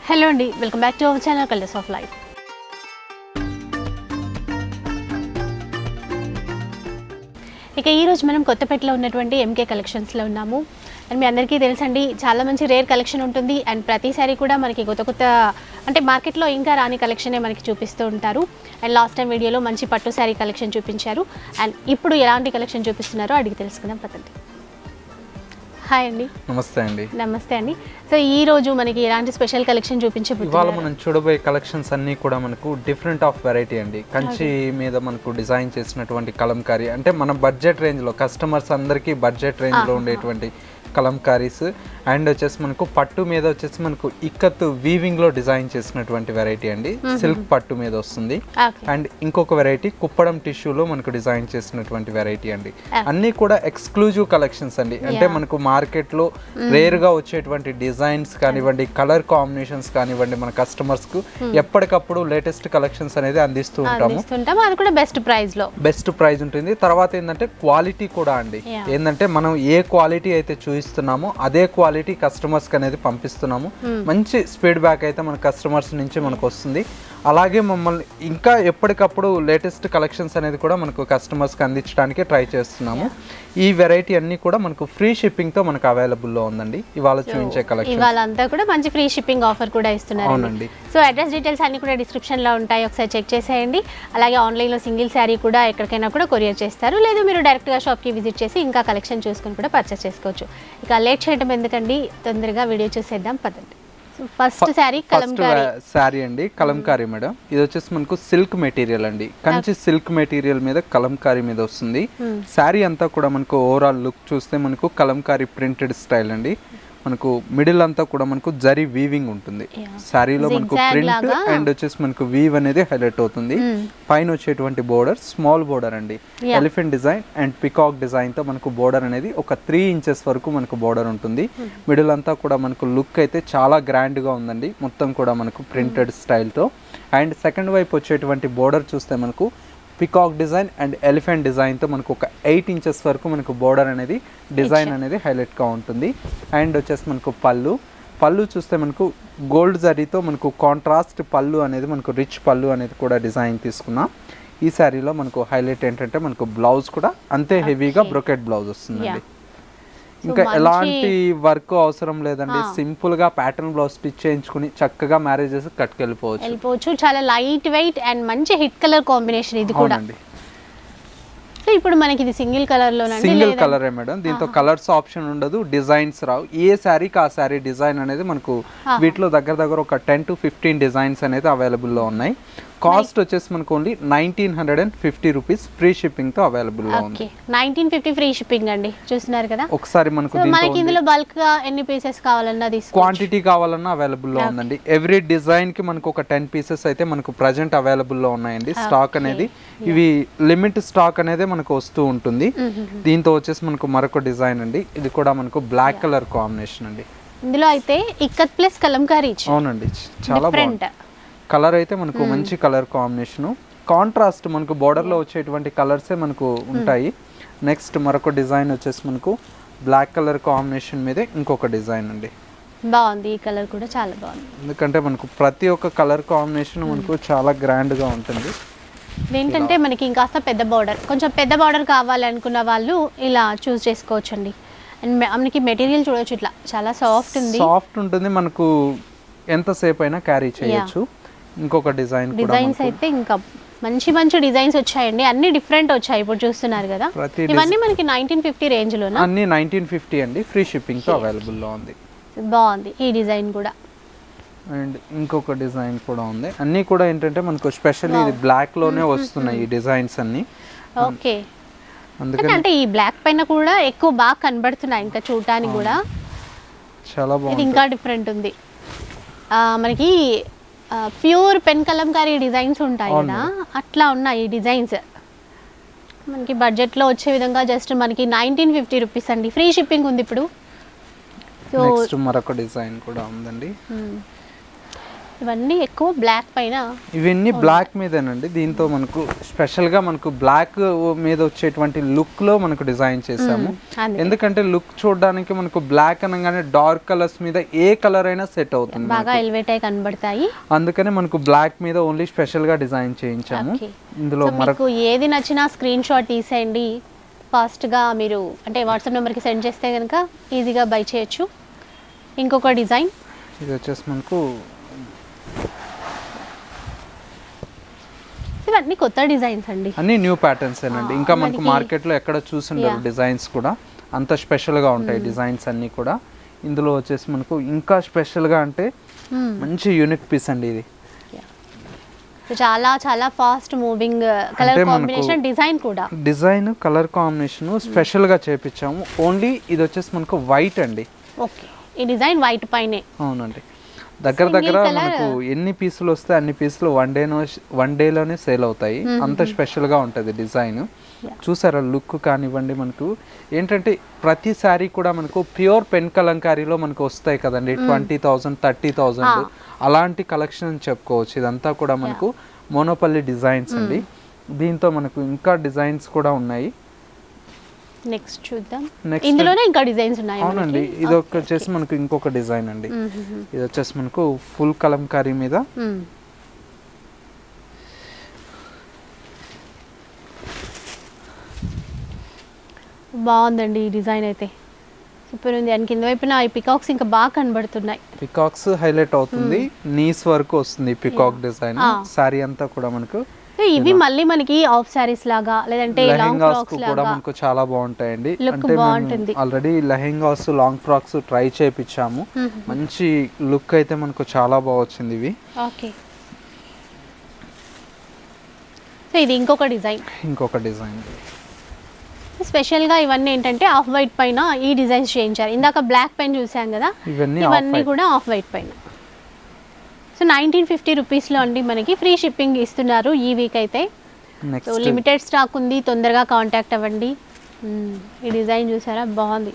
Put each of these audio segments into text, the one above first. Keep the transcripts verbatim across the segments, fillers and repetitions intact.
Hello అండి, welcome back to our channel colours of life. ఇక ఈరోజు మనం కొత్తపేటలో ఉన్నటువంటి ఎంకే కలెక్షన్స్లో ఉన్నాము. అండ్ మీ అందరికీ తెలుసండి, చాలా మంచి రేర్ కలెక్షన్ ఉంటుంది. అండ్ ప్రతిసారి కూడా మనకి కొత్త కొత్త అంటే మార్కెట్లో ఇంకా రాని కలెక్షనే మనకి చూపిస్తూ ఉంటారు. అండ్ లాస్ట్ టైం వీడియోలో మంచి పట్టు శారీ కలెక్షన్ చూపించారు. అండ్ ఇప్పుడు ఎలాంటి కలెక్షన్ చూపిస్తున్నారో అడిగి తెలుసుకుందాం పదండి. హాయ్ అండి. నమస్తే అండి. నమస్తే అండి. సో ఈ రోజు మనకి ఎలాంటి స్పెషల్ కలెక్షన్ చూపించబోతున్నారు? ఇవాళ మనం చూడబోయే కలెక్షన్స్ అన్నీ కూడా మనకు డిఫరెంట్ ఆఫ్ వెరైటీ అండి. కంచి మీద మనకు డిజైన్ చేసినటువంటి కలంకారీ, అంటే మన బడ్జెట్ రేంజ్లో కస్టమర్స్ అందరికీ బడ్జెట్ రేంజ్లో ఉండేటువంటి కలంకారీస్. అండ్ వచ్చేసి మనకు పట్టు మీద వచ్చేసి మనకు ఇక్కత్ వీవింగ్ లో డిజైన్ చేసినటువంటి వెరైటీ అండి. సిల్క్ పట్టు మీద వస్తుంది. అండ్ ఇంకొక వెరైటీ కుప్పడం టిష్యూలో మనకు డిజైన్ చేసినటువంటి వెరైటీ అండి. అన్ని కూడా ఎక్స్క్లూజివ్ కలెక్షన్స్ అండి. అంటే మనకు మార్కెట్ లో రేర్ గా వచ్చేటువంటి డిజైన్స్ కానివ్వండి, కలర్ కాంబినేషన్స్ కానివ్వండి, మన కస్టమర్స్ కు ఎప్పటికప్పుడు లేటెస్ట్ కలెక్షన్స్ అనేది అందిస్తూ ఉంటాము. అది కూడా బెస్ట్ ప్రైస్ లో బెస్ట్ ప్రైస్ ఉంటుంది. తర్వాత ఏంటంటే క్వాలిటీ కూడా అండి. ఏంటంటే మనం ఏ క్వాలిటీ అయితే చూపిస్తున్నామో అదే క్వాలిటీ కస్టమర్స్ కి అనేది పంపిస్తున్నాము. మంచి స్పీడ్ బ్యాక్ అయితే మన కస్టమర్స్ నుంచి మనకు వస్తుంది. అలాగే మమ్మల్ని ఇంకా ఎప్పటికప్పుడు లేటెస్ట్ కలెక్షన్స్ అనేది కూడా మనకు కస్టమర్స్ కి అందించడానికి ట్రై చేస్తున్నాము. ఈ వెరైటీ అన్ని కూడా మనకు ఫ్రీ షిప్పింగ్ తో మనకు అవైలబుల్ లో ఉందండి. ఇవాళ చూపించే కలెక్షన్ ఇవాళ అంతా కూడా మంచి ఫ్రీ షిప్పింగ్ ఆఫర్ కూడా ఇస్తున్నారు. అవునండి. సో అడ్రస్ డీటెయిల్స్ అన్ని కూడా డిస్క్రిప్షన్ లో ఉంటాయి, ఒకసారి చెక్ చేసేయండి. అలాగే ఆన్లైన్ లో సింగిల్ శారీ కూడా ఎక్కడికైనా కూడా కొరియర్ చేస్తారు. లేదు మీరు డైరెక్ట్ గా షాప్ కి విజిట్ చేసి ఇంకా కలెక్షన్ చూసుకొని కూడా పర్చేస్ చేసుకోవచ్చు. ఇక లేట్ చేయడం ఎందుకండి, తొందరగా వీడియో చూసేద్దాం పదండి. ఫస్ట్ శారీ కలంకారీ శారీ అండి. కలంకారీ మేడం, ఇది వచ్చేసి మనకు సిల్క్ మెటీరియల్ అండి. కంచి సిల్క్ మెటీరియల్ మీద కలంకారీ మీద వస్తుంది. శారీ అంతా కూడా మనకు ఓవరాల్ లుక్ చూస్తే మనకు కలంకారీ ప్రింటెడ్ స్టైల్ అండి. మనకు మిడిల్ అంతా కూడా మనకు జరీ వీవింగ్ ఉంటుంది. శారీలో మనకు ప్రింట్ అండ్ వచ్చేసి మనకు వీవ్ అనేది హైలైట్ అవుతుంది. పైన వచ్చేటువంటి బోర్డర్ స్మాల్ బోర్డర్ అండి. Elephant design and peacock design తో మనకు బోర్డర్ అనేది ఒక త్రీ ఇంచెస్ వరకు మనకు బోర్డర్ ఉంటుంది. మిడిల్ అంతా కూడా మనకు లుక్ అయితే చాలా గ్రాండ్ గా ఉందండి. మొత్తం కూడా మనకు ప్రింటెడ్ స్టైల్ తో. అండ్ సెకండ్ వైపు వచ్చేటువంటి బోర్డర్ చూస్తే మనకు పికాక్ డిజైన్ అండ్ ఎలిఫెంట్ డిజైన్తో మనకు ఒక ఎయిట్ ఇంచెస్ వరకు మనకు బోర్డర్ అనేది డిజైన్ అనేది హైలైట్గా ఉంటుంది. అండ్ వచ్చేసి మనకు పళ్ళు పళ్ళు చూస్తే మనకు గోల్డ్ జరీతో మనకు కాంట్రాస్ట్ పళ్ళు అనేది మనకు రిచ్ పళ్ళు అనేది కూడా డిజైన్ తీసుకున్నాం. ఈ శారీలో మనకు హైలైట్ ఏంటంటే మనకు బ్లౌజ్ కూడా అంతే హెవీగా బ్రొకెట్ బ్లౌజ్ వస్తుందండి. ఇంకా ఎలాంటి వర్క్ అవసరం లేదండి. సింపుల్ గా ప్యాటర్న్ బ్లౌజ్ స్టిచ్ చేయించుకుని చక్కగా మ్యారేజెస్ కట్టుకెళ్ళిపోవచ్చు వెళ్ళిపోవచ్చు చాలా లైట్ వెయిట్ అండ్ మంచి హిట్ కలర్ కాంబినేషన్ ఇది కూడా. ఇప్పుడు మనకి ఇది సింగిల్ కలర్ లో సింగిల్ కలరే మేడం. దీంతో కలర్స్ ఆప్షన్ ఉండదు, డిజైన్స్ రావు. ఏ శారీకి ఆ శారీ డిజైన్ అనేది మనకు వీటిలో దగ్గర దగ్గర ఒక టెన్ టు ఫిఫ్టీన్ డిజైన్స్ అనేది అవైలబుల్ లో ఉన్నాయి. కాస్ట్ వచ్చేసి మనకు only nineteen hundred and fifty rupees free shipping తో అవైలబుల్ లో ఉంది. నైన్టీన్ ఫిఫ్టీ ఫ్రీ షిప్పింగ్ అండి. చూస్తున్నారు కదా. ఒకసారి మనకు మనకి ఇందులో బల్క్ గా ఎన్ని పీసెస్ కావాలన్నా తీసుకోవచ్చు, క్వాంటిటీ కావాలన్నా అవైలబుల్ లో ఉందండి. ఎవ్రీ డిజైన్ కి మనకు ఒక టెన్ పీసెస్ అయితే మనకు ప్రజెంట్ అవైలబుల్ లో ఉన్నాయండి. స్టాక్ అనేది ఇవి లిమిట్ స్టాక్ అనేది మనకు వస్తూ ఉంటుంది. దీంతో వచ్చేసి మనకు మరొక డిజైన్ అండి. ఇది కూడా మనకు బ్లాక్ కలర్ కాంబినేషన్ అండి. ఇందులో అయితే ఇక్కత్ ప్లస్ కలంకారీ. అవునండి, చాలా బాగుంది. కలర్ అయితే మనకు మంచి కలర్ కాంబినేషన్. కాంట్రాస్ట్ మనకు బోర్డర్ లో వచ్చేటువంటి కలర్సే మనకు ఉంటాయి. నెక్స్ట్ మరొక డిజైన్ వచ్చేసి మనకు బ్లాక్ కలర్ కాంబినేషన్ మీద ఇంకొక డిజైన్ అండి. బాగుంది, ఈ కలర్ కూడా చాలా బాగుంది. ఎందుకంటే మనకు ప్రతి ఒక్క కలర్ కాంబినేషన్ మనకు చాలా గ్రాండ్ గా ఉంటుంది. ఏంటంటే మనకి ఇంకాస్త పెద్ద బార్డర్, కొంచెం పెద్ద బార్డర్ కావాలనుకున్న వాళ్ళు ఇలా చూస్ చేసుకోవచ్చు అండి. అండ్ మనకి మెటీరియల్ చూడొచ్చు, ఇట్లా చాలా సాఫ్ట్ ఉంది. సాఫ్ట్ ఉంటుంది, మనకు ఎంతసేపు అయినా క్యారీ చేయొచ్చు. ఇంకొక డిజైన్ డిజైన్స్ అయితే ఇంకా మంచి మంచి డిజైన్స్ వచ్చాయండి. అన్ని డిఫరెంట్ వచ్చాయి. ఇప్పుడు చూస్తున్నారు కదా, ఇవన్నీ మనకి నైన్టీన్ ఫిఫ్టీ రేంజ్ లో అన్ని నైన్టీన్ ఫిఫ్టీ అండి. ఫ్రీ షిప్పింగ్ తో అవైలబుల్ లో ఉంది. బాగుంది ఈ డిజైన్ కూడా. అండ్ ఇంకొక డిజైన్ కూడా ఉంది. అన్ని కూడా ఏంటంటే మనకు స్పెషల్ ఇది బ్లాక్ లోనే వస్తున్నాయి ఈ డిజైన్స్ అన్ని. ఓకే, అందుకని అంటే ఈ బ్లాక్ పైన కూడా ఎక్కువ బాగా కనబడుతున్నాయి. ఇంకా చూడటానికి కూడా చాలా బాగుంది. ఇంకా డిఫరెంట్ ఉంది. మనకి ప్యూర్ పెన్ కలంకారీ డిజైన్స్ ఉంటాయి కదా, అట్లా ఉన్నాయి ఈ డిజైన్స్. మనకి బడ్జెట్లో వచ్చే విధంగా జస్ట్ మనకి నైన్టీన్ ఫిఫ్టీ రూపీస్ అండి. ఫ్రీ షిప్పింగ్ ఉంది ఇప్పుడు. నెక్స్ట్ మరొక డిజైన్ కూడా ఉందండి. ఇవన్నీ ఎక్కువ బ్లాక్ పైన, ఇవన్నీ బ్లాక్ మీదేనండి. దీంతో మనకు స్పెషల్ గా మనకు బ్లాక్ మీద వచ్చేటువంటి లుక్ లో మనకు డిజైన్ చేసాము. ఎందుకంటే లుక్ చూడడానికి మనకు బ్లాక్ అనగానే డార్క్ కలర్స్ మీద ఏ కలర్ అయినా సెట్ అవుతుంది, బాగా ఎలివేట్ అయి కనబడతాయి. అందుకనే మనకు బ్లాక్ మీద ఓన్లీ స్పెషల్ గా డిజైన్ చేయించాము. ఇందులో మనకు ఏది నచ్చినా స్క్రీన్ షాట్ తీసేయండి, ఫాస్ట్ గా మీరు అంటే వాట్సాప్ నెంబర్ కి సెండ్ చేస్తే కనుక ఈజీగా బై చేయొచ్చు. ఇంకొక డిజైన్ ఇది వచ్చేసి మనకు ఇవన్నీ కొత్త డిజైన్స్ అండి, అన్ని న్యూ ప్యాటర్న్స్ ఏనండి. ఇంకా మనకు మార్కెట్ లో ఎక్కడ చూసుంటారు డిజైన్స్ కూడా అంత స్పెషల్ గా ఉంటాయి డిజైన్స్ అన్ని కూడా. ఇందులో వచ్చేసి మనకు ఇంకా స్పెషల్ గా అంటే మంచి యూనిక్ పీస్ అండి ఇది. చాలా చాలా fast moving colour combination, design కూడా డిజైన్ కలర్ కాంబినేషన్ స్పెషల్ గా చేపించాము. ఓన్లీ ఇది వచ్చేసి మనకు వైట్ అండి. ఓకే, ఈ డిజైన్ వైట్ పైనే. అవునండి, దగ్గర దగ్గర మనకు ఎన్ని పీసులు వస్తే అన్ని పీసులు వన్ డే వన్ డేలోనే సేల్ అవుతాయి, అంత స్పెషల్ గా ఉంటుంది డిజైన్. చూసారా లుక్ కానివ్వండి, మనకు ఏంటంటే ప్రతి శారీ కూడా మనకు ప్యూర్ పెన్ కలంకారీలో మనకు వస్తాయి కదండి, ట్వంటీ థౌసండ్ థర్టీ థౌసండ్ అలాంటి కలెక్షన్ అని చెప్పుకోవచ్చు. ఇదంతా కూడా మనకు మోనోపల్లి డిజైన్స్ అండి. దీంతో మనకు ఇంకా డిజైన్స్ కూడా ఉన్నాయి. నెక్స్ట్ చూద్దాం, ఇందులోనే ఇంకా డిజైన్స్ ఉన్నాయి. అవునండి, ఇది వచ్చేసి మనకు ఇంకొక డిజైన్ అండి. ఇది వచ్చేసి మనకు ఫుల్ కలంకారీ మీద బాగుందండి ఈ డిజైన్ అయితే సూపర్ ఉంది. అండ్ కింద వైపున ఈ పికాక్స్ ఇంకా బాగా కనబడుతున్నాయి. పికాక్స్ హైలైట్ అవుతుంది, నీస్ వరకు వస్తుంది పికాక్ డిజైన్. సారీ అంతా కూడా మనకు ఇవి మళ్ళీ మనకి ఆఫ్ సారీస్ లాగా లేదంటే లాంగ్ ఫ్రాక్స్ కూడా మనకు చాలా బాగుంటాయండి. అంటే already lehengas long frocks try చేయించాము, మంచి లుక్ అయితే మనకు చాలా బాగా వచ్చింది ఇవి. ఓకే, సో ఇది ఇంకొక డిజైన్. ఇంకొక డిజైన్ స్పెషల్ గా ఇవన్నీ ఏంటంటే ఆఫ్ వైట్ పైన ఈ డిజైన్స్ చేయించారు. ఇందాక బ్లాక్ పైన చూసాం కదా, ఇవన్నీ కూడా ఆఫ్ వైట్ పైన. సో నైన్టీన్ ఫిఫ్టీ రూపీస్లో అండి మనకి ఫ్రీ షిప్పింగ్ ఇస్తున్నారు ఈ వీక్ అయితే. సో లిమిటెడ్ స్టాక్ ఉంది, తొందరగా కాంటాక్ట్ అవ్వండి. ఈ డిజైన్ చూసారా బాగుంది.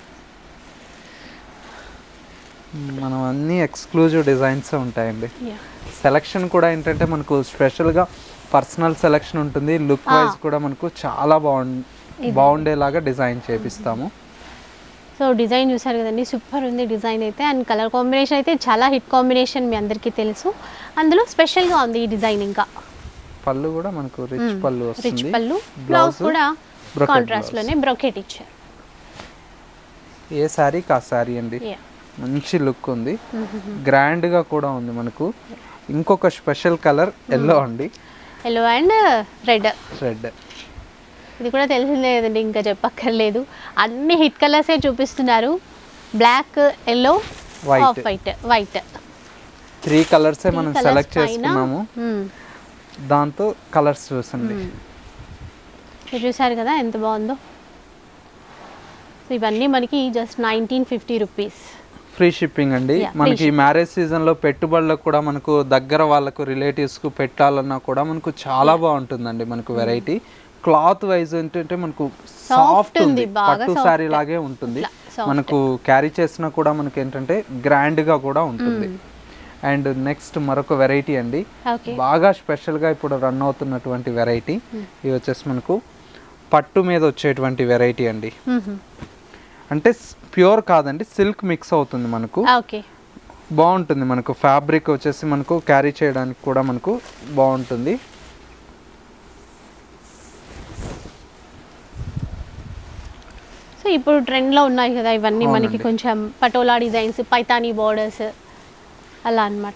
మనం అన్ని ఎక్స్క్లూజివ్ డిజైన్స్ ఉంటాయండి. సెలెక్షన్ కూడా ఏంటంటే మనకు స్పెషల్గా పర్సనల్ సెలెక్షన్ ఉంటుంది, లుక్ వైజ్ కూడా మనకు చాలా బాగుంది బాగుండేలాగా డిజైన్ చేపిస్తాము. సో డిజైన్ చూసారు కదండి, సూపర్ ఉంది డిజైన్ అయితే. అండ్ కలర్ కాంబినేషన్ అయితే చాలా హిట్ కాంబినేషన్, మీ అందరికీ తెలుసు. అందులో స్పెషల్గా ఉంది ఈ డిజైన్. ఇంకా పళ్ళు కూడా మనకు రిచ్ పళ్ళు వస్తుంది, రిచ్ పళ్ళు. బ్లౌజ్ కూడా కాంట్రాస్ట్ లోనే బ్రోకెట్ ఇచ్చారు. ఏ సారీ కా సారీ అండి, మంచి లుక్ ఉంది, గ్రాండ్ గా కూడా ఉంది మనకు. ఇంకొక స్పెషల్ కలర్ ఎల్లో అండి, ఎల్లో అండ్ రెడ్. రెడ్ ఇది కూడా తెలిసిందే కదండి, ఇంకా చెప్పక్కర్లేదు. అన్ని హిట్ కలర్సే చూపిస్తున్నారు, black, yellow, off white, white. Three కలర్సే మనం సెలెక్ట్ చేసుకున్నాము, దాంతో కలర్స్ చూసండి. మీరు చూసారు కదా ఎంత బాగుందో. ఇవన్నీ మనకి just nineteen fifty rupees free shipping అండి. మనకి మ్యారేజ్ సీజన్ లో పెట్టుబడులకు కూడా మనకు దగ్గర వాళ్ళకు రిలేటివ్స్ కు పెట్టాలన్నా కూడా మనకు చాలా బాగుంటుందండి. మనకు వెరైటీ క్లాత్ వైజ్ ఏంటంటే మనకు సాఫ్ట్ ఉంది, పట్టు సారీ లాగే ఉంటుంది. మనకు క్యారీ చేసినా కూడా మనకి ఏంటంటే గ్రాండ్ గా కూడా ఉంటుంది. అండ్ నెక్స్ట్ మరొక వెరైటీ అండి, బాగా స్పెషల్ గా ఇప్పుడు రన్ అవుతున్నటువంటి వెరైటీ. ఇది వచ్చేసి మనకు పట్టు మీద వచ్చేటువంటి వెరైటీ అండి. అంటే ప్యూర్ కాదండి, సిల్క్ మిక్స్ అవుతుంది మనకు. బాగుంటుంది మనకు, ఫ్యాబ్రిక్ వచ్చేసి మనకు క్యారీ చేయడానికి కూడా మనకు బాగుంటుంది. సో ఇప్పుడు ట్రెండ్లో ఉన్నాయి కదా ఇవన్నీ మనకి, కొంచెం పటోలా డిజైన్స్, పైతానీ బోర్డర్స్ అలా అన్నమాట.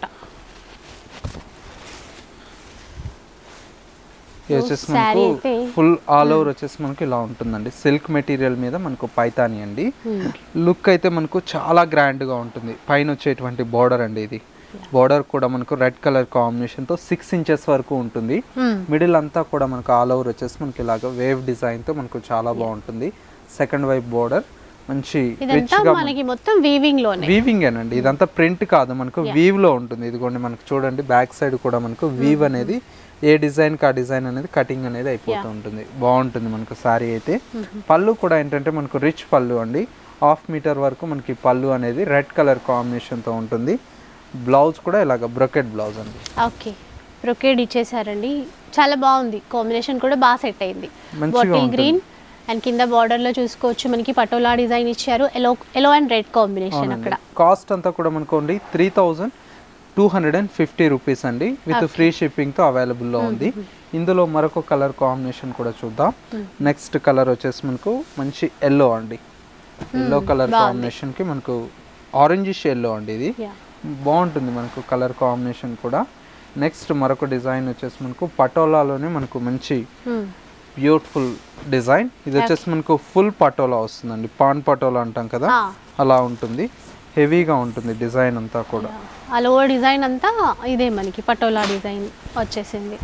ఫుల్ ఆల్ ఓవర్ వచ్చేసి మనకి ఇలా ఉంటుందండి, సిల్క్ మెటీరియల్ మీద మనకు పైతానీ అండి. లుక్ అయితే మనకు చాలా గ్రాండ్ గా ఉంటుంది. పైన వచ్చేటువంటి బోర్డర్ అండి, ఇది బోర్డర్ కూడా మనకు రెడ్ కలర్ కాంబినేషన్ తో సిక్స్ ఇంచెస్ వరకు ఉంటుంది. మిడిల్ అంతా కూడా మనకు ఆల్ ఓవర్ వచ్చేసి మనకి ఇలాగ వేవ్ డిజైన్ తో మనకు చాలా బాగుంటుంది. సెకండ్ వైపు బోర్డర్ మంచి రిచ్ గా, మనకి మొత్తం వీవింగ్ లోనే, వీవింగ్ ఏనండి. ఇదంతా ప్రింట్ కాదు, మనకు వీవ్ లో ఉంటుంది. ఇదిగోండి మనకు చూడండి, బ్యాక్ సైడ్ కూడా మనకు వీవ్ అనేది ఏ డిజైన్ కా డిజైన్ అనేది కటింగ్ అనేది అయిపోతూ ఉంటుంది. బాగుంటుంది మనకు సారీ అయితే. పళ్ళు కూడా ఏంటంటే మనకు రిచ్ పళ్ళు అండి, హాఫ్ మీటర్ వరకు మనకి పళ్ళు అనేది రెడ్ కలర్ కాంబినేషన్ తో ఉంటుంది. బ్లౌజ్ కూడా ఇలాగ బ్రొకెట్ బ్లౌజ్ అండి. ఓకే, బ్రొకెట్ ఇచ్చేసారండి, చాలా బాగుంది, కాంబినేషన్ కూడా బాగా సెట్ అయింది. బాటిల్ గ్రీన్ అండ్ కింద బార్డర్ లో చూసుకోవచ్చు మనకి పటోలా డిజైన్ ఇచ్చారు, yellow yellow and red combination. అక్కడ కాస్ట్ అంతా కూడా మనకు only three thousand two hundred and fifty rupees అండి, విత్ ఫ్రీ షిప్పింగ్ తో అవైలబుల్ లో ఉంది. ఇందులో మరొక కలర్ కాంబినేషన్ కూడా చూద్దాం. నెక్స్ట్ కలర్ వచ్చేసి మనకు మంచి ఎల్లో అండి, ఎల్లో కలర్ కాంబినేషన్ కి మనకు ఆరెంజిష్ ఎల్లో అండి, ఇది బాగుంటుంది మనకు కలర్ కాంబినేషన్ కూడా. నెక్స్ట్ మరొక డిజైన్ వచ్చేసి మనకు పటోలాలోనే మనకు మంచి బ్యూటిఫుల్ డిజైన్, ఇది వచ్చేసి మనకు ఫుల్ పటోలా వస్తుందండి, పాన్ పటోలా అంటాం కదా అలా ఉంటుంది, హెవీగా ఉంటుంది డిజైన్ అంతా కూడా. ఆ లోవర్ డిజైన్ అంతా ఇదే మనకి పటోలా డిజైన్ వచ్చేసింది.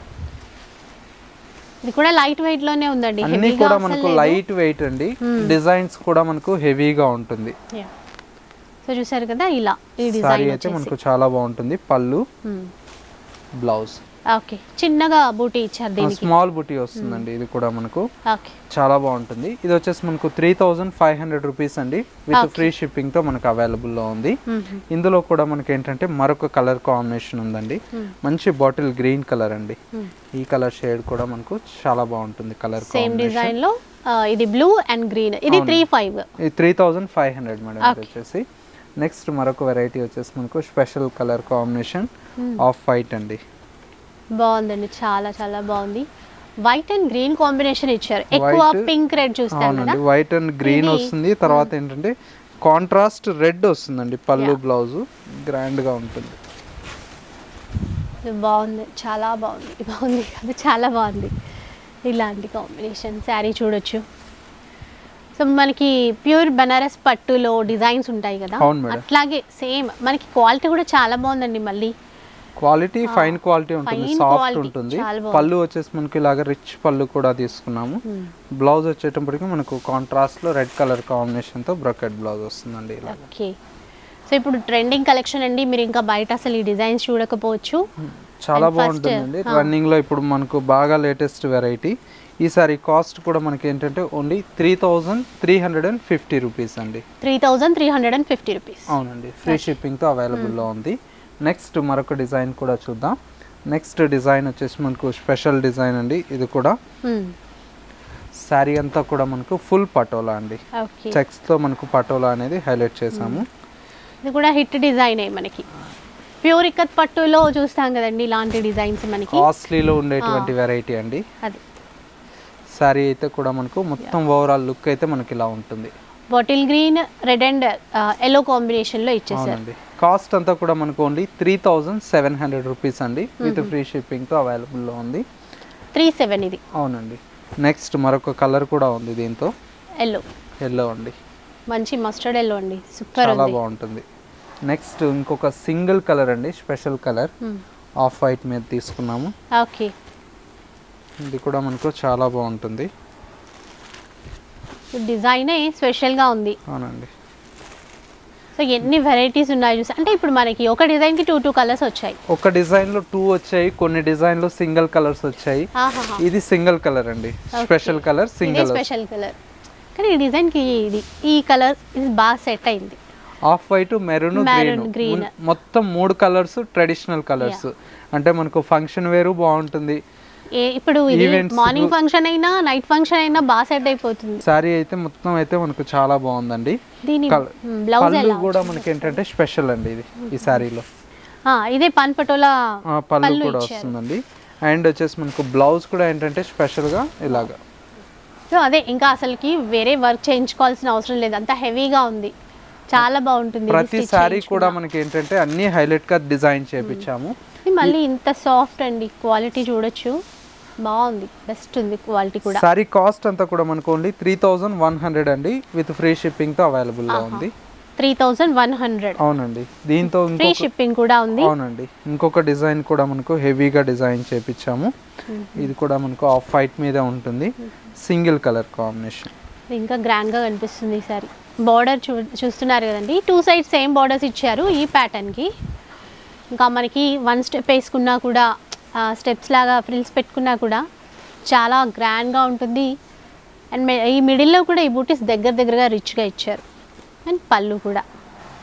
ఇది కూడా లైట్ వెయిట్ లోనే ఉందండి, అన్ని కూడా మనకు లైట్ వెయిట్ అండి, డిజైన్స్ కూడా మనకు హెవీగా ఉంటుంది. సో చూసారు కదా ఇలా ఈ సారీ డిజైన్ అయితే మనకు చాలా బాగుంటుంది. పళ్ళు, బ్లౌజ్ ఓకే, చిన్నగా బూటీ ఇచ్చారు దీనికి, స్మాల్ బూటీ వస్తుందండి, ఇది కూడా మనకు ఓకే చాలా బాగుంటుంది. ఇది వచ్చేసి మనకు three thousand five hundred rupees అండి, విత్ ఫ్రీ షిప్పింగ్ తో మనకు అవైలబుల్ లో ఉంది. ఇందులో కూడా మనకి ఏంటంటే మరొక కలర్ కాంబినేషన్ ఉందండి, మంచి బాటిల్ గ్రీన్ కలర్ అండి, ఈ కలర్ షేడ్ కూడా మనకు చాలా బాగుంటుంది కలర్ సేమ్ డిజైన్ లో. ఇది బ్లూ అండ్ గ్రీన్, ఇది త్రీ ఫైవ్ ఇది three thousand five hundred madam. ఇది వచ్చేసి నెక్స్ట్ మరొక వెరైటీ వచ్చేసి మనకు special colour combination off white అండి, బాగుందండి, చాలా చాలా బాగుంది. వైట్ అండ్ గ్రీన్ కాంబినేషన్ ఇచ్చారు, ఎక్కువ పింక్ రెడ్ చూస్తాం కదా, వైట్ అండ్ గ్రీన్ వస్తుంది. తర్వాత ఏంటంటే కాంట్రాస్ట్ రెడ్ వస్తుందండి, పళ్ళు బ్లౌజ్ గ్రాండ్ గా ఉంటుంది. బాగుంది, చాలా బాగుంది, బాగుంది అది చాలా బాగుంది. ఇలాంటి కాంబినేషన్ శారీ చూడొచ్చు. సో మనకి ప్యూర్ బనారస్ పట్టులో డిజైన్స్ ఉంటాయి కదా, అట్లాగే సేమ్ మనకి క్వాలిటీ కూడా చాలా బాగుందండి. మళ్ళీ క్వాలిటీ ఫైన్ క్వాలిటీ ఉంటుంది, సాఫ్ట్ ఉంటుంది. పళ్ళు వచ్చేసి మనకి ఇలాగ రిచ్ పళ్ళు కూడా తీసుకున్నాము. బ్లౌజ్ వచ్చేటప్పటికి మనకు కాంట్రాస్ట్ లో రెడ్ కలర్ కాంబినేషన్ తో బ్రొకెట్ బ్లౌజ్ వస్తుందండి. ఓకే, సో ఇప్పుడు ట్రెండింగ్ కలెక్షన్ అండి, మీరు ఇంకా బయట అసలు ఈ డిజైన్స్ చూడకపోవచ్చు, చాలా బాగుంటుందండి. రన్నింగ్ లో ఇప్పుడు మనకు బాగా లేటెస్ట్ వెరైటీ. ఈసారి కాస్ట్ కూడా మనకి ఏంటంటే only three thousand three hundred and fifty rupees అండి, three thousand three hundred and fifty rupees అవునండి, ఫ్రీ షిప్పింగ్ తో అవైలబుల్ లో ఉంది. నెక్స్ట్ మరొక డిజైన్ కూడా చూద్దాం. నెక్స్ట్ డిజైన్ వచ్చేసి మనకు స్పెషల్ డిజైన్ అండి, ఇది కూడా శారీ అంతా కూడా మనకు ఫుల్ పటోలా అండి, చెక్స్ తో మనకు పటోలా అనేది హైలైట్ చేసాము. ఇది కూడా హిట్ డిజైన్ మనకి ప్యూర్ ఇక్కత్ పట్టులో చూస్తాం కదండి, ఇలాంటి డిజైన్స్ మనకి కాస్ట్లీలో ఉండేటువంటి వెరైటీ అండి. అది శారీ అయితే కూడా మనకు మొత్తం ఓవరాల్ లుక్ అయితే మనకి ఇలా ఉంటుంది. Bottle green, red and yellow combination లో ఇచ్చేసారు. కాస్ట్ అంతా కూడా మనకు only three thousand seven hundred rupees అండి, విత్ ఫ్రీ షిప్పింగ్ తో అవైలబుల్ లో ఉంది. త్రీ సెవెన్ ఇది అవునండి. నెక్స్ట్ మరొక కలర్ కూడా ఉంది దీంతో, ఎల్లో ఎల్లో అండి, మంచి మస్టర్డ్ ఎల్లో అండి, సూపర్, చాలా బాగుంటుంది. నెక్స్ట్ ఇంకొక సింగిల్ కలర్ అండి, స్పెషల్ కలర్ ఆఫ్ వైట్ మీద తీసుకున్నాము. ఓకే, ఇది కూడా మనకు చాలా బాగుంటుంది, డిజైన్ స్పెషల్ గా ఉంది. అవునండి. సో ఎన్ని వెరైటీస్ ఉన్నాయి చూసి, అంటే ఇప్పుడు మనకి ఒక డిజైన్ కి టూ టూ కలర్స్ వచ్చాయి, ఒక డిజైన్ లో టూ వచ్చాయి, కొన్ని డిజైన్ లో సింగిల్ కలర్స్ వచ్చాయి. ఇది సింగిల్ కలర్ అండి, special colour, single special colour. కానీ ఈ డిజైన్ కి ఇది ఈ కలర్ ఇది బాగా సెట్ అయింది. ఆఫ్ వైట్, మెరూన్, గ్రీన్, మొత్తం మూడు కలర్స్ ట్రెడిషనల్ కలర్స్. అంటే మనకు ఫంక్షన్ వేరు బాగుంటుంది, ఇప్పుడు మార్నింగ్ ఫంక్షన్ అయినా నైట్ ఫంక్షన్ అయినా బాగా సెట్ అయిపోతుంది. సారీ అయితే మొత్తం అయితే మనకు చాలా బాగుందండి. పళ్ళు కూడా మనకి ఏంటంటే స్పెషల్ అండి ఇది, ఈ సారీలో ఇదే పాన్ పటోలా పళ్ళు కూడా వస్తుందండి. అండ్ వచ్చేసి మనకు బ్లౌజ్ కూడా ఏంటంటే స్పెషల్ గా ఇలాగా. సో అదే ఇంకా అసలుకి వేరే వర్క్ చేయించుకోవాల్సిన అవసరం లేదు, అంత హెవీగా ఉంది, చాలా బాగుంటుంది. ప్రతి సారీ కూడా మనకి ఏంటంటే అన్ని హైలైట్ గా డిజైన్ చేపించాము. మళ్ళీ ఇంత సాఫ్ట్ అండి, క్వాలిటీ చూడొచ్చు, బాగుంది, బెస్ట్ ఉంది క్వాలిటీ కూడా. సారీ కాస్ట్ అంతా కూడా మనకు only three thousand one hundred అండి, విత్ ఫ్రీ షిప్పింగ్ తో అవైలబుల్ గా ఉంది. త్రీ థౌజండ్ వన్ హండ్రెడ్ అవునండి. దీంతో ఫ్రీ షిప్పింగ్ కూడా ఉంది. అవునండి. ఇంకొక డిజైన్ కూడా మనకు హెవీగా డిజైన్ చేపించాము, ఇది కూడా మనకు ఆఫ్ వైట్ మీద ఉంటుంది, సింగిల్ కలర్ కాంబినేషన్. ఇంకా గ్రాండ్ గా కనిపిస్తుంది ఈ సారీ. బార్డర్ చూ చూస్తున్నారు కదండి, టూ సైడ్ సేమ్ బార్డర్స్ ఇచ్చారు ఈ ప్యాటర్న్ కి. ఇంకా మనకి వన్ స్టెప్ వేసుకున్నా కూడా, స్టెప్స్ లాగా ఫ్రిల్స్ పెట్టుకున్నా కూడా చాలా గ్రాండ్గా ఉంటుంది. అండ్ ఈ మిడిల్లో కూడా ఈ బూటీస్ దగ్గర దగ్గరగా రిచ్గా ఇచ్చారు. అండ్ పళ్ళు కూడా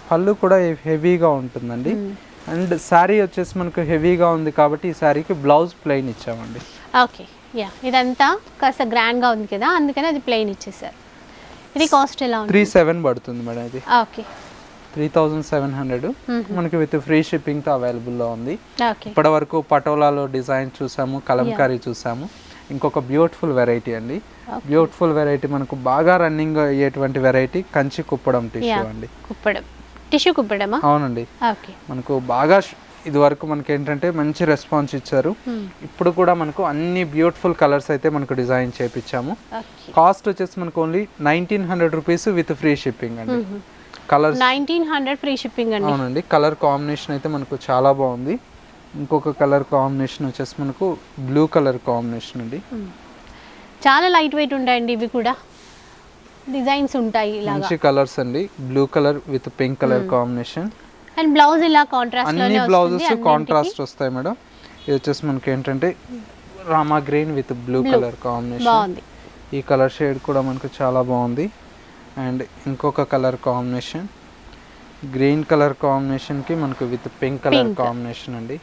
పళ్ళు కూడా హెవీగా ఉంటుందండి. అండ్ శారీ వచ్చేసి మనకు హెవీగా ఉంది కాబట్టి ఈ శారీకి బ్లౌజ్ ప్లెయిన్ ఇచ్చామండి. ఓకే, యా ఇదంతా కాస్త గ్రాండ్గా ఉంది కదా, అందుకని అది ప్లెయిన్ ఇచ్చేసారు. ఇది కాస్ట్ ఎలా ఉంది? త్రీ సెవెన్ పడుతుంది మేడం. ఇది okay, three thousand seven hundred మనకి విత్ ఫ్రీ షిప్పింగ్తో అవైలబుల్లో ఉంది. ఓకే, ఇప్పటి వరకు పటోలాలో డిజైన్ చూసాము, కలంకారీ చూసాము. ఇంకొక బ్యూటిఫుల్ వెరైటీ అండి. బ్యూటిఫుల్ వెరైటీ మనకు బాగా రన్నింగ్ అయ్యేటువంటి వెరైటీ కంచి కుప్పడం టిష్యూ అండి. కుప్పడం టిష్యూ కుప్పడమా? అవునండి. ఓకే, మనకు బాగా ఇది వరకు మనకి ఏంటంటే మంచి రెస్పాన్స్ ఇచ్చారు. ఇప్పుడు కూడా మనకు అన్ని బ్యూటిఫుల్ కలర్స్ అయితే మనకు డిజైన్ చేపించాము. కాస్ట్ వచ్చేసి మనకు only nineteen hundred rupees with free shipping అండి. Colour nineteen hundred free shipping అండి. అవునండి. కలర్ కాంబినేషన్ అయితే మనకు చాలా బాగుంది. ఇంకొక కలర్ కాంబినేషన్ వచ్చేసి మనకు బ్లూ కలర్ కాంబినేషన్ అండి. చాలా లైట్ వెయిట్ ఉంటాయండి ఇవి కూడా, డిజైన్స్ ఉంటాయి ఇలాగా. మంచి కలర్స్ అండి. Blue colour with pink colour combination. And blouse ఇలా కాంట్రాస్ట్ లోనే అన్ని వస్తుంది. బ్లౌజెస్ కాంట్రాస్ట్ వస్తాయి మేడం. ఇది వచ్చేసి మనకి ఏంటంటే Rama green with blue colour combination. బాగుంది. ఈ కలర్ షేడ్ కూడా మనకు చాలా బాగుంది. అండ్ ఇంకొక colour combination green colour combination కి మనకు విత్ పింక్ కలర్ కాంబినేషన్ అండి.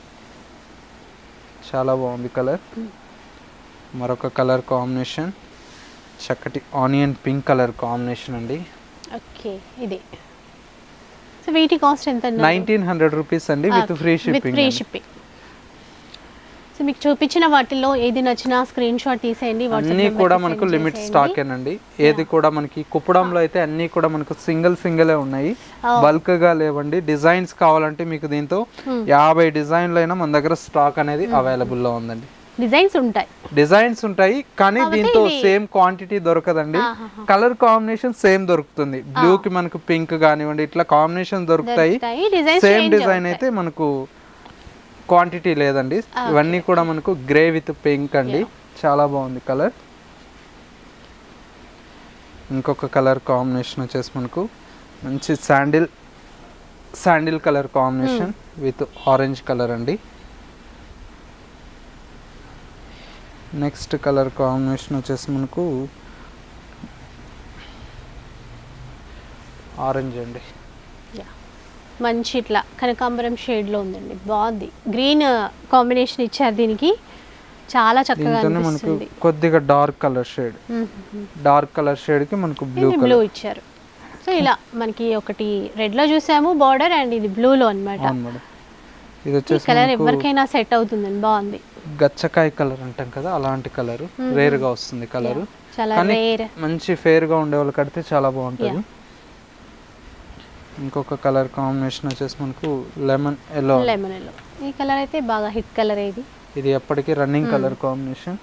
చాలా బాగుంది కలర్. మరొక కలర్ కాంబినేషన్ చక్కటి ఆనియన్ పింక్ కలర్ కాంబినేషన్ అండి. ఓకే, ఇది సో వీటి కాస్ట్ ఎంత? నైన్టీన్ హండ్రెడ్ రూపీస్ అండి with free shipping. Free shipping. So మీకు చూపించిన వాటిలో ఏది నచ్చినా స్క్రీన్ షాట్ తీసేయండి. అన్నీ కూడా మనకు లిమిట్ స్టాక్ ఏనండి. ఏది కూడా మనకి కుప్పడంలో అయితే అన్నీ కూడా మనకు సింగిల్ సింగిలే ఉన్నాయి, బల్క్ గా లేవండి. డిజైన్స్ కావాలంటే మీకు దీంతో యాభై డిజైన్లు అయినా మన దగ్గర స్టాక్ అనేది అవైలబుల్ లో ఉందండి. డిజైన్స్ ఉంటాయి, డిజైన్స్ ఉంటాయి కానీ దీంతో సేమ్ క్వాంటిటీ దొరకదండి. కలర్ కాంబినేషన్ సేమ్ దొరుకుతుంది. బ్లూ కి మనకు పింక్ కానివ్వండి ఇట్లా కాంబినేషన్ దొరుకుతాయి. సేమ్ డిజైన్ అయితే మనకు క్వాంటిటీ లేదండి. ఇవన్నీ కూడా మనకు గ్రే విత్ పింక్ అండి. చాలా బాగుంది కలర్. ఇంకొక కలర్ కాంబినేషన్ వచ్చేసి మనకు మంచి sandal sandal colour combination with orange colour అండి. నెక్స్ట్ కలర్ కాంబినేషన్ వచ్చేసి మనకు ఆరెంజ్ అండి. మంచి ఇట్లా కనకాంబరం షేడ్ లో ఉందండి, బాగుంది. గ్రీన్ కాంబినేషన్ ఇచ్చారు దీనికి, చాలా చక్కగా అనిపిస్తుంది. కొద్దిగా dark colour shade, dark colour shade కి మనకు బ్లూ బ్లూ ఇచ్చారు. సో ఇలా మనకి ఒకటి రెడ్ లో చూసాము బార్డర్, అండ్ ఇది బ్లూ లో అన్నమాట. ఇది వచ్చేసి కలర్ ఎవరికైనా సెట్ అవుతుందండి, బాగుంది. గచ్చకాయ కలర్ అంటాం కదా అలాంటి కలర్ రేర్ గా వస్తుంది కలర్. చాలా రేర్, మంచి ఫేర్ గా ఉండే వాళ్ళు కడితే చాలా బాగుంటుంది. ఇంకొక కలర్ కాంబినేషన్ వచ్చేసి మనకు లెమన్ ఎల్లో. లెమన్ ఎల్లో ఈ కలర్ అయితే బాగా హిట్ కలర్. ఇది ఇది ఎప్పటికీ రన్నింగ్ కలర్ కాంబినేషన్.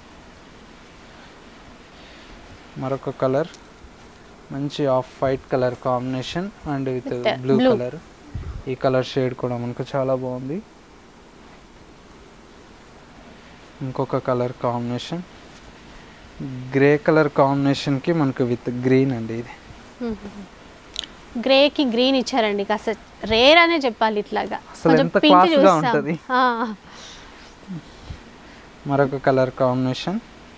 మరొక కలర్ మంచి off white colour combination and with blue colour. ఈ కలర్ షేడ్ కూడా మనకు చాలా బాగుంది. ఇంకొక colour combination grey colour combination కి మనకు విత్ గ్రీన్ అండి. ఇది గ్రే కి గ్రీన్ ఇచ్చారండి, కాస్త రేర్ అనే చెప్పాలి. ఇట్లాగా కొంచెం పింక్ గా ఉంటది. మరొక colour combination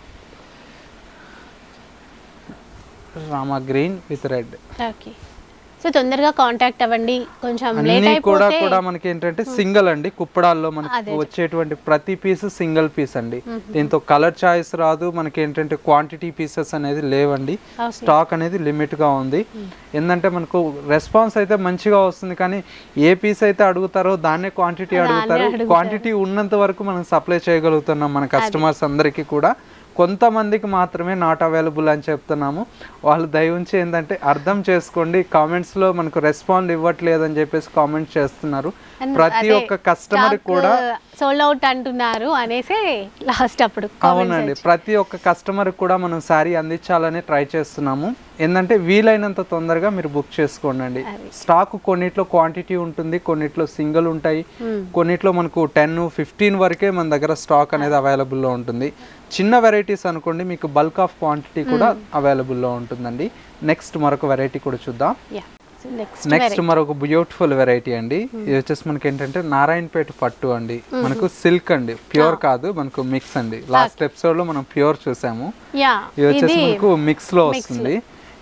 Rama green with red. Okay, so తొందరగా కాంటాక్ట్ అవ్వండి. కొంచెం లేట్ అయిపోతే కూడా కూడా మనకి ఏంటంటే సింగిల్ అండి. కుప్పడాల్లో మనకి వచ్చేటువంటి ప్రతి పీస్ సింగిల్ పీస్ అండి. దీంతో కలర్ చాయిస్ రాదు. మనకి ఏంటంటే క్వాంటిటీ పీసెస్ అనేది లేవండి. స్టాక్ అనేది లిమిట్ గా ఉంది. ఏంటంటే మనకు రెస్పాన్స్ అయితే మంచిగా వస్తుంది, కానీ ఏ పీస్ అయితే అడుగుతారో దాన్నే క్వాంటిటీ అడుగుతారు. క్వాంటిటీ ఉన్నంత వరకు మనం సప్లై చేయగలుగుతున్నాం మన కస్టమర్స్ అందరికీ కూడా. కొంతమందికి మాత్రమే నాట్ అవైలబుల్ అని చెప్తున్నాము. వాళ్ళు దయవుంచి ఏంటంటే అర్థం చేసుకోండి. కామెంట్స్లో మనకు రెస్పాండ్ ఇవ్వట్లేదు అని చెప్పేసి కామెంట్ చేస్తున్నారు. ప్రతి ఒక్క కస్టమర్ కూడా సోల్డ్ అవుట్ అంటున్నారు అనేసి లాస్ట్ అప్పుడు. అవునండి, ప్రతి ఒక్క కస్టమర్ కూడా మనం శారీ అందించాలని ట్రై చేస్తున్నాము. ఏంటంటే వీలైనంత తొందరగా మీరు బుక్ చేసుకోండి. స్టాక్ కొన్నిట్లో క్వాంటిటీ ఉంటుంది, కొన్నిట్లో సింగిల్ ఉంటాయి, కొన్నిట్లో మనకు టెన్ ఫిఫ్టీన్ వరకే మన దగ్గర స్టాక్ అనేది అవైలబుల్లో ఉంటుంది. చిన్న వెరైటీస్ అనుకోండి మీకు బల్క్ ఆఫ్ క్వాంటిటీ కూడా అవైలబుల్లో ఉంటుందండి. నెక్స్ట్ మరొక వెరైటీ కూడా చూద్దాం. నెక్స్ట్ మరొక బ్యూటిఫుల్ వెరైటీ అండి. ఇది వచ్చేసి మనకి ఏంటంటే నారాయణపేట పట్టు అండి. మనకు సిల్క్ అండి, ప్యూర్ కాదు, మనకు మిక్స్ అండి. లాస్ట్ ఎపిసోడ్ లో మనం ప్యూర్ చూసాము. ఇది వచ్చేసి మనకు మిక్స్ లో వస్తుంది.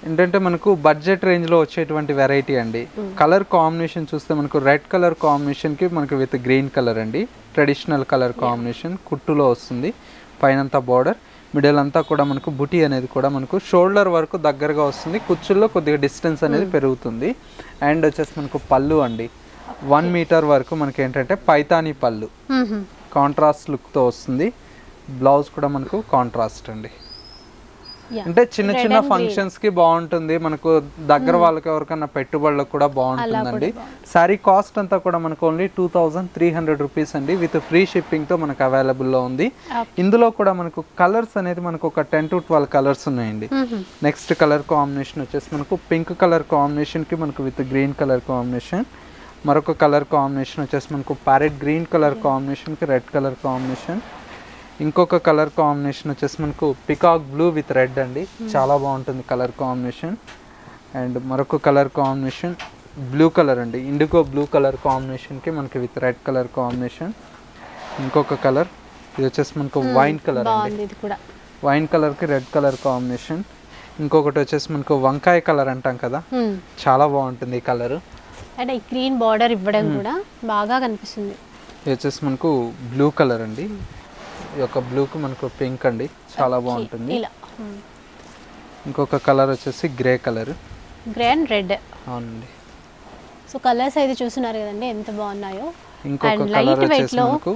ఏంటంటే మనకు బడ్జెట్ రేంజ్లో వచ్చేటువంటి వెరైటీ అండి. కలర్ కాంబినేషన్ చూస్తే మనకు రెడ్ కలర్ కాంబినేషన్కి మనకు విత్ గ్రీన్ కలర్ అండి. ట్రెడిషనల్ కలర్ కాంబినేషన్ కుట్టులో వస్తుంది. పైనంతా బార్డర్, మిడిల్ అంతా కూడా మనకు బుటీ అనేది కూడా మనకు షోల్డర్ వరకు దగ్గరగా వస్తుంది. కుచ్చుల్లో కొద్దిగా డిస్టెన్స్ అనేది పెరుగుతుంది. అండ్ వచ్చేసి మనకు పళ్ళు అండి, వన్ మీటర్ వరకు మనకి ఏంటంటే పైతానీ పళ్ళు కాంట్రాస్ట్ లుక్తో వస్తుంది. బ్లౌజ్ కూడా మనకు కాంట్రాస్ట్ అండి. అంటే చిన్న చిన్న ఫంక్షన్స్ కి బాగుంటుంది, మనకు దగ్గర వాళ్ళకి ఎవరికైనా పెట్టుబడులకు కూడా బాగుంటుందండి. శారీ కాస్ట్ అంతా కూడా మనకు only two thousand three hundred rupees అండి, విత్ ఫ్రీ షిప్పింగ్ తో మనకు అవైలబుల్ లో ఉంది. ఇందులో కూడా మనకు కలర్స్ అనేది మనకు ఒక టెన్ టు ట్వెల్వ్ కలర్స్ ఉన్నాయండి. నెక్స్ట్ కలర్ కాంబినేషన్ వచ్చేసి మనకు పింక్ కలర్ కాంబినేషన్ కి మనకు విత్ గ్రీన్ కలర్ కాంబినేషన్. మరొక కలర్ కాంబినేషన్ వచ్చేసి మనకు ప్యారెట్ గ్రీన్ కలర్ కాంబినేషన్ కి రెడ్ కలర్ కాంబినేషన్. ఇంకొక కలర్ కాంబినేషన్ వచ్చేసి మనకు పికాక్ బ్లూ విత్ రెడ్ అండి, చాలా బాగుంటుంది కలర్ కాంబినేషన్. అండ్ మరొక కలర్ కాంబినేషన్ బ్లూ కలర్ అండి, ఇండిగో బ్లూ కలర్ కాంబినేషన్కి మనకి విత్ రెడ్ కలర్ కాంబినేషన్. ఇంకొక కలర్ ఇది వచ్చేసి మనకు వైన్ కలర్ అండి, వైన్ కలర్కి రెడ్ కలర్ కాంబినేషన్. ఇంకొకటి వచ్చేసి మనకు వంకాయ కలర్ అంటాం కదా, చాలా బాగుంటుంది ఈ కలర్. అంటే గ్రీన్ బార్డర్ ఇవ్వడం కూడా బాగా కనిపిస్తుంది. ఇది వచ్చేసి మనకు బ్లూ కలర్ అండి, ఈ యొక్క బ్లూకి మనకు పింక్ అండి, చాలా బాగుంటుంది. ఇంకొక కలర్ వచ్చేసి grey colour, grey and red. అవునండి. సో కలర్స్ అయితే చూస్తున్నారు కదండి ఎంత బాగున్నాయో. ఇంకొక కలర్ వచ్చేసి మనకు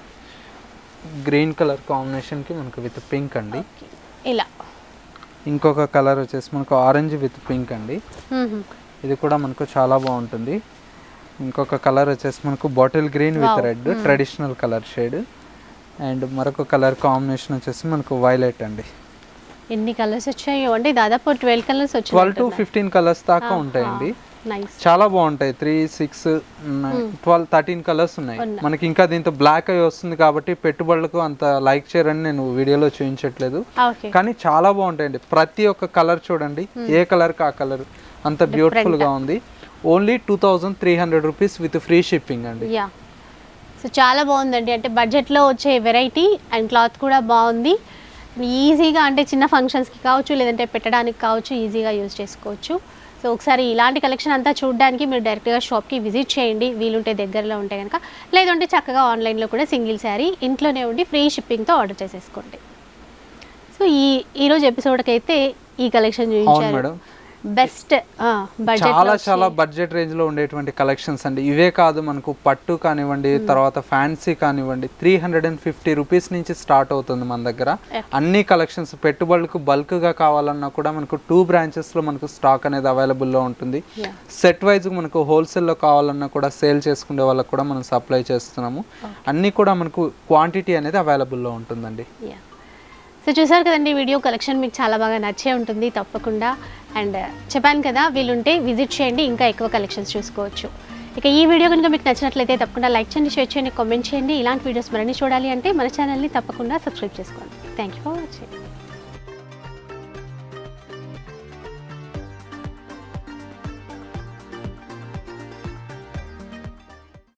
గ్రీన్ కలర్ కాంబినేషన్ కి మనకు విత్ పింక్ అండి ఇలా. ఇంకొక కలర్ వచ్చేసి మనకు ఆరెంజ్ విత్ పింక్ అండి, ఇది కూడా మనకు చాలా బాగుంటుంది. ఇంకొక కలర్ వచ్చేసి మనకు bottle green with red, traditional colour shade. And మరొక కలర్ కాంబినేషన్ వచ్చేసి మనకు వైలెట్ అండి. ఎన్ని కలర్స్ వచ్చాయో అంటే దాదాపు ట్వెల్వ్ కలర్స్ వచ్చాయి, ట్వెల్వ్ టు ఫిఫ్టీన్ కలర్స్ దాకా ఉంటాయండి. చాలా బాగుంటాయి. Three six twelve thirteen colours ఉన్నాయి మనకి. ఇంకా దీంతో బ్లాక్ అయి వస్తుంది కాబట్టి పెట్టుబడులకు అంత లైక్ చేయరని నేను వీడియోలో చూపించట్లేదు, కానీ చాలా బాగుంటాయండి. ప్రతి ఒక్క కలర్ చూడండి, ఏ కలర్ కా కలర్ అంత బ్యూటిఫుల్ గా ఉంది. Only two thousand three hundred rupees with free shipping అండి. సో చాలా బాగుందండి, అంటే బడ్జెట్లో వచ్చే వెరైటీ అండ్ క్లాత్ కూడా బాగుంది. ఈజీగా అంటే చిన్న ఫంక్షన్స్కి కావచ్చు, లేదంటే పెట్టడానికి కావచ్చు, ఈజీగా యూజ్ చేసుకోవచ్చు. సో ఒకసారి ఇలాంటి కలెక్షన్ అంతా చూడడానికి మీరు డైరెక్ట్గా షాప్కి విజిట్ చేయండి, వీలుంటే దగ్గరలో ఉంటే కనుక. లేదంటే చక్కగా ఆన్లైన్లో కూడా సింగిల్ శారీ ఇంట్లోనే ఉండి ఫ్రీ షిప్పింగ్తో ఆర్డర్ చేసేసుకోండి. సో ఈ ఈరోజు ఎపిసోడ్కి అయితే ఈ కలెక్షన్ చూపించారు. బెస్ట్ చాలా చాలా బడ్జెట్ రేంజ్ లో ఉండేటువంటి కలెక్షన్స్ అండి. ఇవే కాదు, మనకు పట్టు కానివ్వండి, తర్వాత ఫ్యాన్సీ కానివ్వండి, three hundred and fifty rupees నుంచి స్టార్ట్ అవుతుంది మన దగ్గర అన్ని కలెక్షన్స్. పెట్టుబడులకు బల్క్ గా కావాలన్నా కూడా మనకు టూ బ్రాంచెస్ లో మనకు స్టాక్ అనేది అవైలబుల్ లో ఉంటుంది. సెట్ వైజ్ మనకు హోల్సేల్ లో కావాలన్నా కూడా సేల్ చేసుకునే వాళ్ళకి కూడా మనం సప్లై చేస్తున్నాము. అన్ని కూడా మనకు క్వాంటిటీ అనేది అవైలబుల్ లో ఉంటుందండి. సో చూసారు కదండి, వీడియో కలెక్షన్ మీకు చాలా బాగా నచ్చే ఉంటుంది తప్పకుండా. అండ్ చెప్పాను కదా, వీలుంటే విజిట్ చేయండి, ఇంకా ఎక్కువ కలెక్షన్స్ చూసుకోవచ్చు. ఇక ఈ వీడియో కనుక మీకు నచ్చినట్లయితే తప్పకుండా లైక్ చేయండి, షేర్ చేయండి, కామెంట్ చేయండి. ఇలాంటి వీడియోస్ మరిన్ని చూడాలి అంటే మన ఛానల్ని తప్పకుండా సబ్స్క్రైబ్ చేసుకోండి. Thank you for watching.